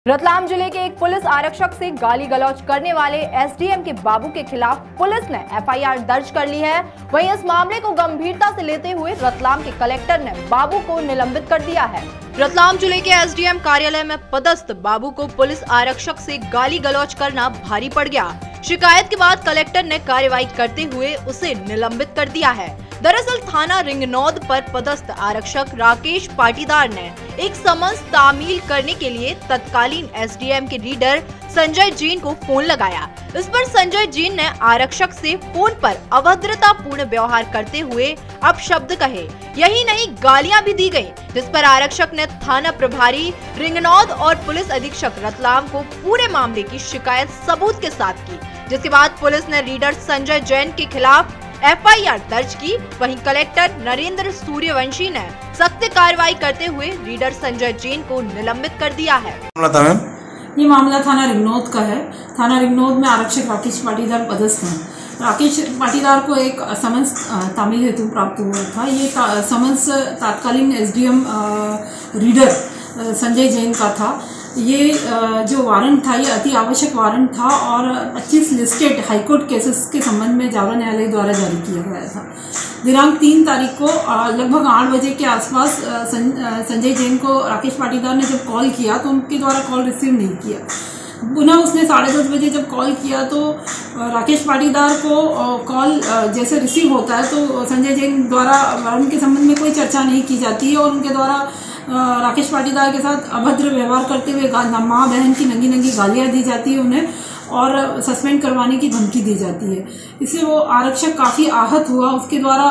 रतलाम जिले के एक पुलिस आरक्षक से गाली गलौज करने वाले एसडीएम के बाबू के खिलाफ पुलिस ने एफआईआर दर्ज कर ली है। वहीं इस मामले को गंभीरता से लेते हुए रतलाम के कलेक्टर ने बाबू को निलंबित कर दिया है। रतलाम जिले के एसडीएम कार्यालय में पदस्थ बाबू को पुलिस आरक्षक से गाली गलौज करना भारी पड़ गया। शिकायत के बाद कलेक्टर ने कार्रवाई करते हुए उसे निलंबित कर दिया है। दरअसल थाना रिंगनौद पर पदस्थ आरक्षक राकेश पाटीदार ने एक समन्स तामील करने के लिए तत्कालीन एसडीएम के लीडर संजय जैन को फोन लगाया। इस पर संजय जैन ने आरक्षक से फोन पर अभद्रतापूर्ण व्यवहार करते हुए अपशब्द कहे, यही नहीं गालियां भी दी गयी, जिस पर आरक्षक ने थाना प्रभारी रिंगनौद और पुलिस अधीक्षक रतलाम को पूरे मामले की शिकायत सबूत के साथ की, जिसके बाद पुलिस ने लीडर संजय जैन के खिलाफ एफआईआर दर्ज की। वहीं कलेक्टर नरेंद्र सूर्यवंशी ने सख्त कार्रवाई करते हुए लीडर संजय जैन को निलंबित कर दिया है। ये मामला थाना रिंगनौद का है। थाना रिंगनौद में आरक्षक राकेश पाटीदार पदस्थ हैं। राकेश पाटीदार को एक समन्स तामील हेतु प्राप्त हुआ था। ये समन्स तत्कालीन एसडीएम रीडर संजय जैन का था। ये जो वारंट था, ये अति आवश्यक वारंट था और 25 लिस्टेड हाईकोर्ट केसेस के संबंध में जावरा न्यायालय द्वारा जारी किया गया था। दिनांक 3 तारीख को लगभग 8 बजे के आसपास संजय जैन को राकेश पाटीदार ने जब कॉल किया तो उनके द्वारा कॉल रिसीव नहीं किया। पुनः उसने 10:30 बजे जब कॉल किया तो राकेश पाटीदार को कॉल जैसे रिसीव होता है तो संजय जैन द्वारा वारंट के संबंध में कोई चर्चा नहीं की जाती है और उनके द्वारा राकेश पाटीदार के साथ अभद्र व्यवहार करते हुए माँ बहन की नंगी नंगी गालियां दी जाती है उन्हें और सस्पेंड करवाने की धमकी दी जाती है। इससे वो आरक्षक काफी आहत हुआ। उसके द्वारा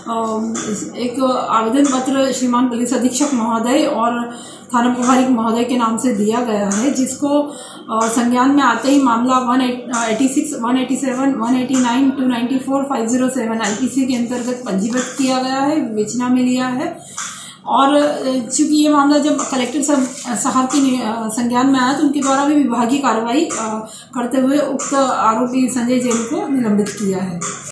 एक आवेदन पत्र श्रीमान पुलिस अधीक्षक महोदय और थाना प्रभारी महोदय के नाम से दिया गया है, जिसको संज्ञान में आते ही मामला 186, 187, 189, 294, 507 आईपीसी के अंतर्गत पंजीबद्ध किया गया है, विवेचना में लिया है। और चूंकि ये मामला जब कलेक्टर साहब की संज्ञान में आया तो उनके द्वारा भी विभागीय कार्रवाई करते हुए उक्त आरोपी संजय जैन को निलंबित किया है।